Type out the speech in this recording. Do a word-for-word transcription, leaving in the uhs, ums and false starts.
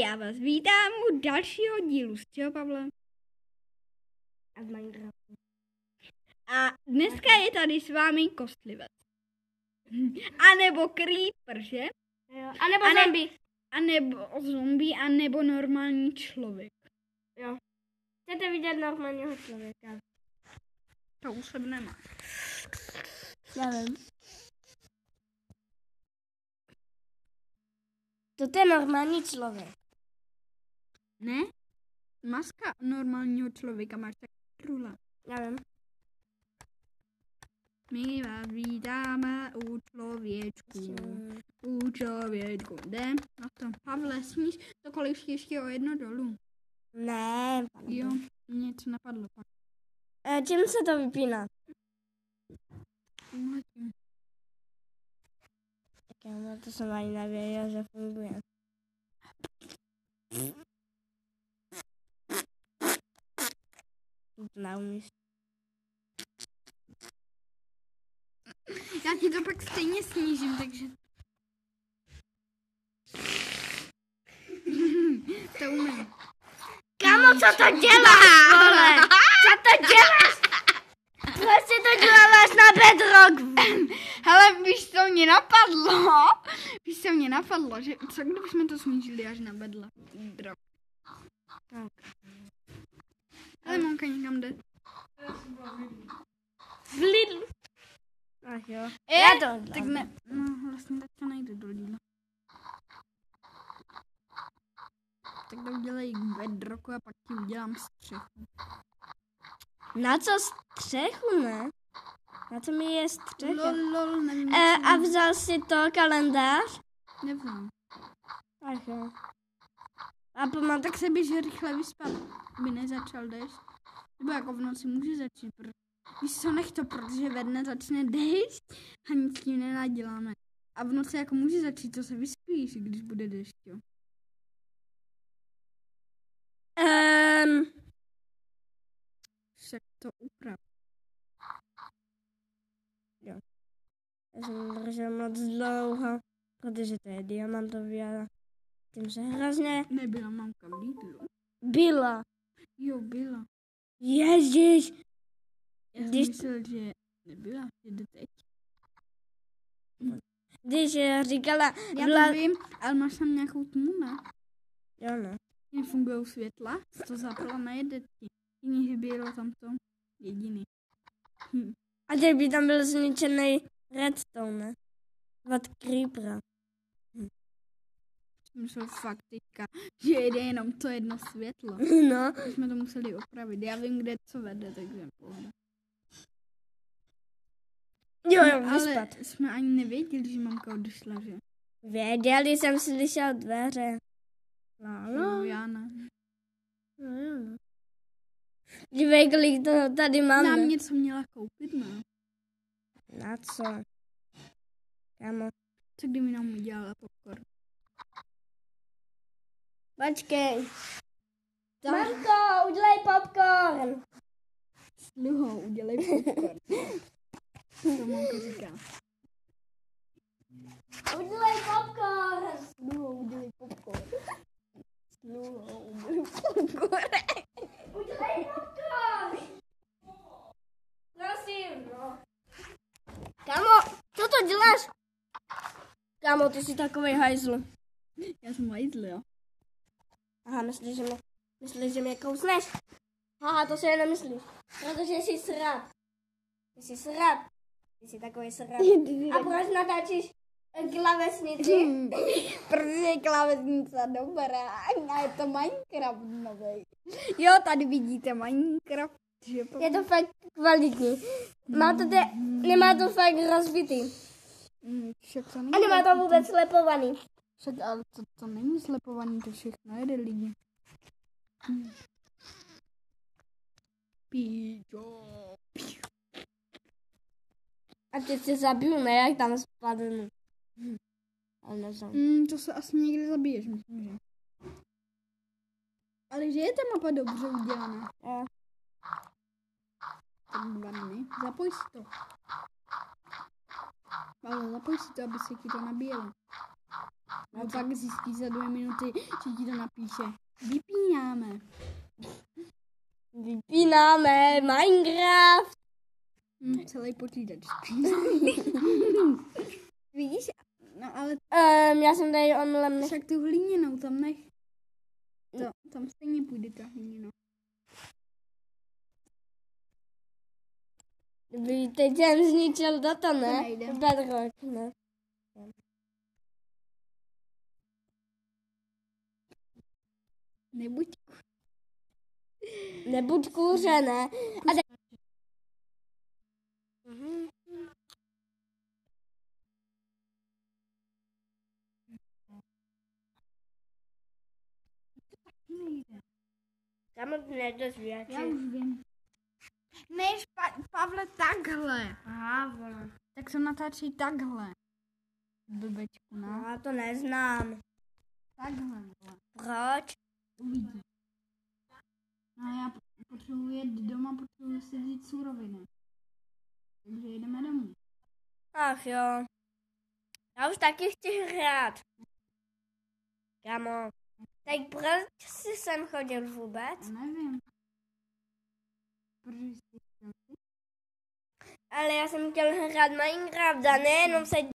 já vás vítám u dalšího dílu. Z čeho, Pavle? A z Minecraftu. A dneska je tady s vámi kostlivec. A nebo creeper, že? Jo. A nebo a ne, zombie. A nebo zombie, a nebo normální člověk. Jo. Chcete vidět normálního člověka? To už jsem nemá. Nevím. To je normální člověk. Ne? Maska normálního člověka máš tak trula. Nevím. My vás vítáme u člověčku. U člověčku. Jde na to. Pavle, sníš to kolik ještě o jedno dolů. Ne. Jo, něco napadlo. E, čím se to vypíná? Mladím. Tak já to jsem ani nevěděl, že funguje. To neumíš. Já ti to pak stejně snížím, takže... To umím. Kámo, co to děláš, vole? Co to děláš? Proč si to děláš na bedrock? Hele, víš, co mě napadlo? Víš, co mě napadlo, že co kdybychom to snížili až na bedla? Drog. Tak. Ale mamka někam jde. V Lidlu. Ach jo. E, Já to tak ne, no vlastně tak to nejde do Lidla. Tak to udělej k bedrocku a pak ti udělám střechu. Na co střechu, ne? Na co mi je střecha? Lol, lol, nevím. E, a vzal si to kalendář? Nevím. Ach jo. A pomáha, tak se běž rychle vyspat, aby nezačal déšť. Nebo jako v noci může začít. Pr- Víš co, nech to, protože ve dne začne déšť a nic s tím nenaděláme. A v noci jako může začít, to se vyspíš, když bude déšť, jo. Um, Však to uprav. jo. Já jsem držel moc dlouho, protože to je diamantový a tím se hrozně Nebyla mamka v Lidlu. byla. Jo, byla. Ježiš. Já jsem Když- myslel, že nebyla, že jde teď. Když eh, říkala, Já vla... to vím, ale máš tam nějakou tmu, ne? Jo, no. Nefungují světla, to zapala nejede ti. Jiný chybělo tam to jediný. Hm. A teď by tam byl zničený redstone, ne? Od creepera. Myslel fakt teďka, že jede jenom to jedno světlo. No. My jsme to museli opravit. Já vím, kde co vede, takže pohoda. Jo, jo, Ale vyspat. jsme ani nevěděli, že mamka odešla, že? Věděli, jsem slyšel dveře. No, No, no. já ne. No, jo, no. Dívej, kolik toho tady máme. Nám něco měla koupit, ne? Na co? Kámo. Co kdyby nám udělala popcorn? Počkej. Tak. Marko, udělej popcorn. Sluho, udělej popcorn. To mamka říká. Udělej popcorn. Sluho, udělej popcorn. Sluho, udělej popcorn. Udělej popcorn. Prosím, no. Kámo, co to děláš? Kámo, ty jsi takovej hajzl. Já jsem hajzl, jo? Aha, myslíš, že mě, myslíš, že mě kousneš? Haha, to si jen nemyslíš. Protože jsi srab. Ty jsi srab. Ty jsi takový srab. A proč natáčíš klavesnici? Protože je klávesnice dobrá. A je to Minecraft novej. Jo, tady vidíte Minecraft. Že po... Je to fakt kvalitní. Má to te, nemá to fakt rozbitý. Mm, však to A není nemá to vůbec slepovaný. Však, ale to, to není slepovaný, to všechno jede lidi. Hm. Píčo. A teď se zabiju, ne, jak tam spadnu. Ale nezam. Mm, to se asi někdy zabiješ, myslím, že. Ale že je ta mapa dobře udělaná. Jo. Tak dva dny. Zapoj si to. Ale zapoj si to, aby se ti to nabíjelo. A pak zjistí za dvě minuty, že ti to napíše. Vypínáme. Vypínáme Minecraft. Hm, celý počítač. Vidíš? No ale Um, já jsem tady omylem nech... však tu hlíněnou tam nech. To, tam stejně půjde ta hlíněnou. Teď jsem zničil data, ne? To nejde. Bedrock, ne? Nebuď Nebuď kůře, ne? A de... Mhm. nejde. Tam nedozvědět. Já už vím. Než, pa- Pavle, takhle. Pavle. Tak se natáčí takhle. Blbečku, no. Já to neznám. Takhle. Vole. Proč? Uvidí. No a já potřebuji jet doma, potřebuji si vzít suroviny. Takže jdeme domů. Ach jo. Já už taky chci hrát. Kamo. Tak proč jsi sem chodil vůbec? Nevím. Protože jsi chtěl. Ale já jsem chtěl hrát Minecraft a nejenom se